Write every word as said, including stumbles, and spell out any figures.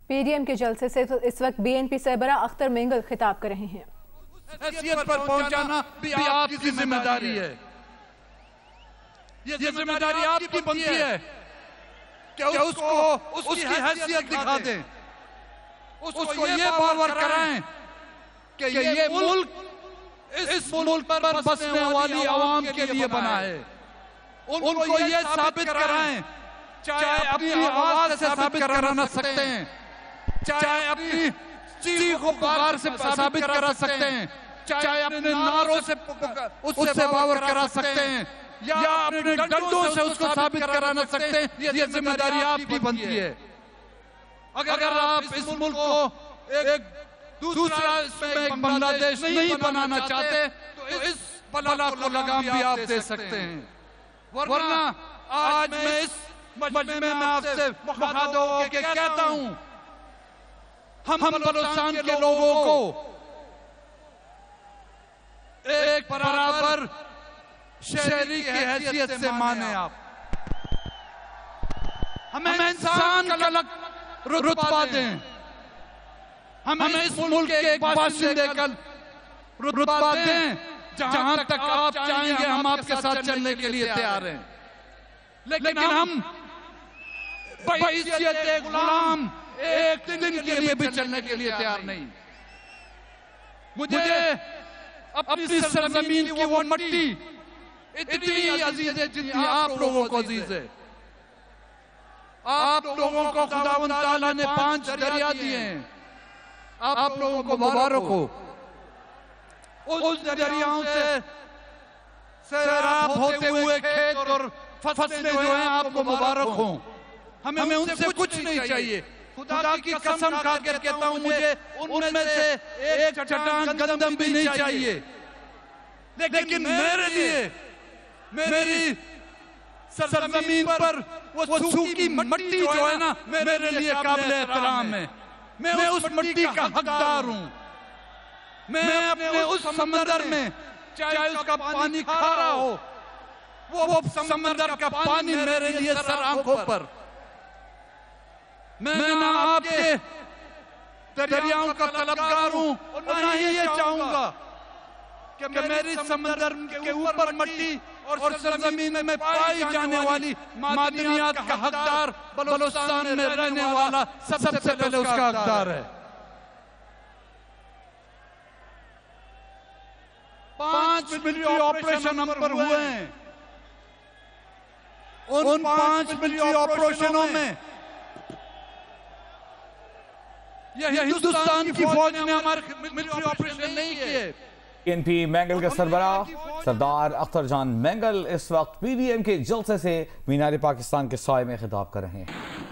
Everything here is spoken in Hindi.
पीडीएम के जलसे से तो इस वक्त बीएनपी सरबरा अख्तर मेंगल खिताब कर रहे हैं। हैसियत पर पहुंचाना भी आपकी जिम्मेदारी है। ये जिम्मेदारी आपकी बनती है कि उसको उसकी हैसियत दिखा दें, उसको ये बावर कराएं कि ये मुल्क इस मुल्क पर बसने वाली आवाम के लिए बना है। उनको ये साबित कराएं, चाहे अपनी आवाज से साबित करा सकते हैं, चाहे अपनी चीख पुकार से साबित करा सकते हैं, चाहे अपने नारों से उससे बावर करा सकते हैं, या अपने डंडों से उसको साबित कराना सकते हैं। ये जिम्मेदारी आपकी बनती है। अगर आप इस मुल्क को एक दूसरा इसमें बांग्लादेश नहीं बनाना चाहते तो इस बला को लगाम भी आप दे सकते हैं। वरना आज मैं इस मजमे में आपसे मुखातिब होकर कहता हूं, हम बलूचिस्तान के लोगों को एक बराबर शहरी की हैसियत से माने। आप हमें इंसान का अलग रुतबा दें, हमें इस मुल्क के एक बाशिंदे का रुतबा दें। जहां तक आप चाहेंगे हम आपके साथ चलने के लिए तैयार हैं, लेकिन हम बहैसियत गुलाम एक दिन के लिए भी चलने के लिए तैयार नहीं। मुझे अपनी सरजमीन की वो मट्टी इतनी अजीज है जितनी आप लोगों को अजीज है। आप लोगों को खुदावंद ताला ने पांच दरिया दिए हैं, आप लोगों को मुबारक हो। उस दरियाओं से सैराब होते हुए खेत और फसलें जो हैं आपको मुबारक हो। हमें उनसे कुछ नहीं चाहिए। खुदा की कसम खा कर कहता हूं, मुझे उनमें से एक चट्टान गंदम भी नहीं चाहिए। लेकिन मेरे लिए मेरी सरजमीन पर वो सूखी मट्टी जो है ना, मेरे लिए काबिल एहतराम है। मैं उस मट्टी का हकदार हूं। मैं अपने उस समंदर में, चाहे उसका पानी खारा हो, वो वो समंदर का पानी मेरे लिए सर आंखों पर। मैं ना आपके दरियाओं का तलबगार हूं और ना ही ये चाहूंगा कि मेरी समंदर के ऊपर मट्टी और सरजमीन में पाई जाने वाली मादनियात का हकदार बलूचिस्तान में रहने वाला सबसे पहले उसका हकदार है। पांच मिलिट्री ऑपरेशन हम पर हुए हैं। उन पांच मिलिट्री ऑपरेशनों में यह हिंदुस्तान की फौज ने हमारे मिलिट्री ऑपरेशन नहीं किए। बीएनपी मेंगल के सरबराह सरदार अख्तर जान मेंगल इस वक्त पीडीएम के जलसे से मीनार पाकिस्तान के साए में खिताब कर रहे हैं।